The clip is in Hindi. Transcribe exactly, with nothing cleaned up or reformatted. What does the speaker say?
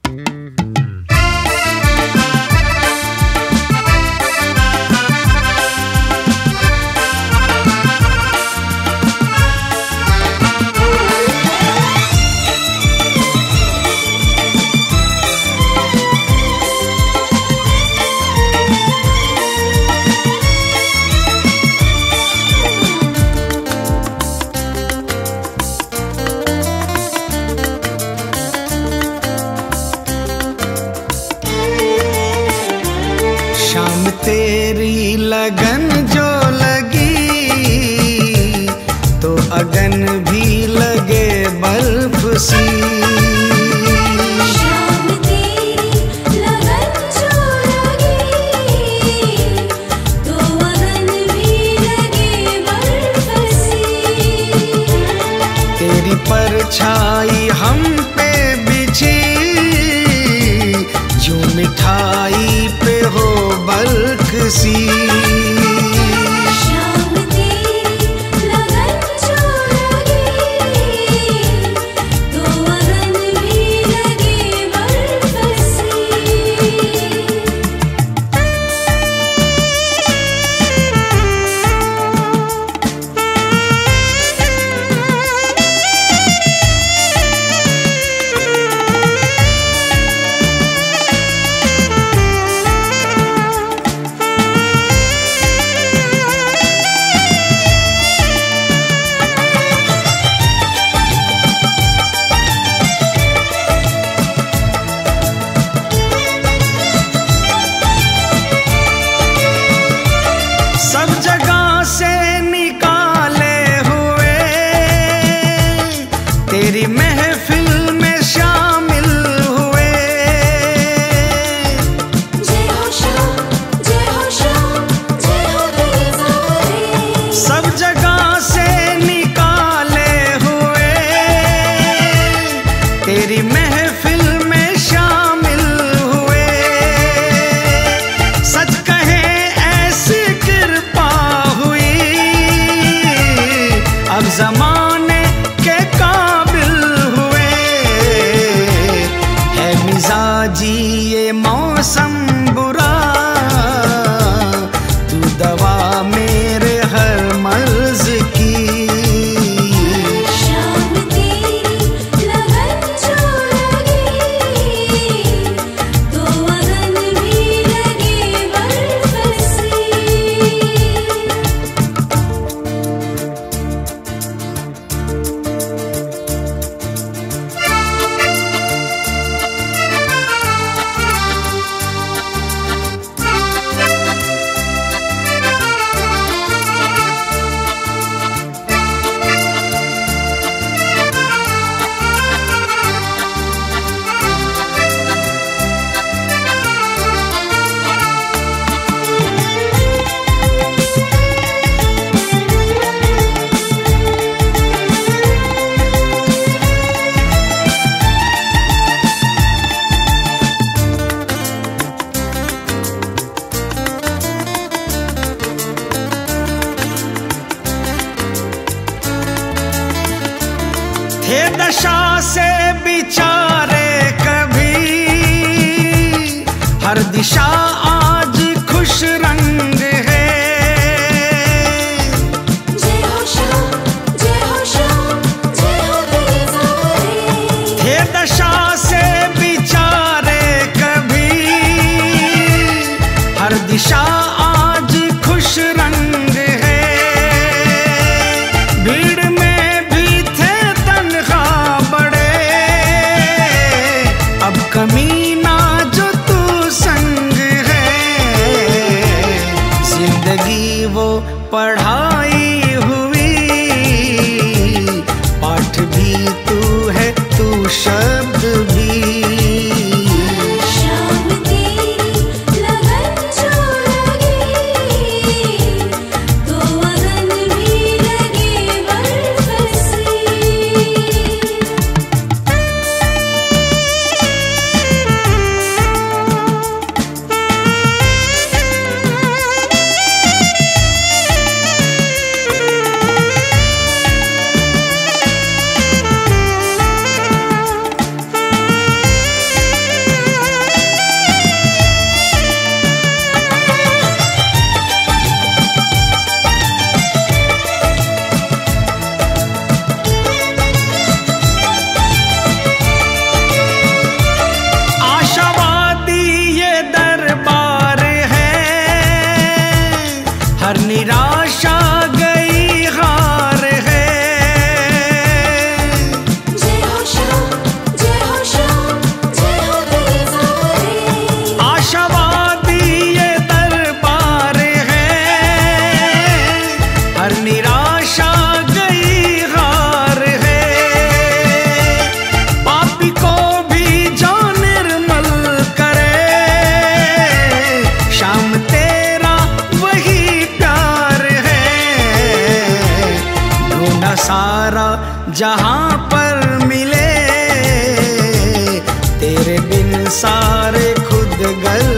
तेरी लगन जो लगी तो अगन भी लगे बल्ब सी। शाम तेरी लगन जो लगी तो अगन भी लगे बल्ब सी। तेरी परछाई हम पे बिछी जो मिठाई पे हो बल्क सी। शाम तेरी लगन जो लगी तो अगन भी लगे बल्ब सी। तेरी महफिल में शामिल हुए। जय हो श्याम, जय हो श्याम, जय हो तेरे सारे। सब जगह से निकाले हुए तेरी महफिल में शामिल हुए। सच कहे ऐसी कृपा हुई अब जमाने के जी ये मौसम बुरा तू दवा मेरे हर मर्ज की। शाम तेरी लगन जो लगी तो अगन भी लगे बल्ब सी। थे दशा से बिचारे कभी हर दिशा आज खुश रंग है। जय हो श्याम, जय हो श्याम, जय हो तेरे सारे। थे दशा से बिचारे कभी हर दिशा आज खुश रंग है। भीड़ में भी थे तन्हा बड़े अब कमी ना जो तू संग तेरे बिन सारे खुद गर्ज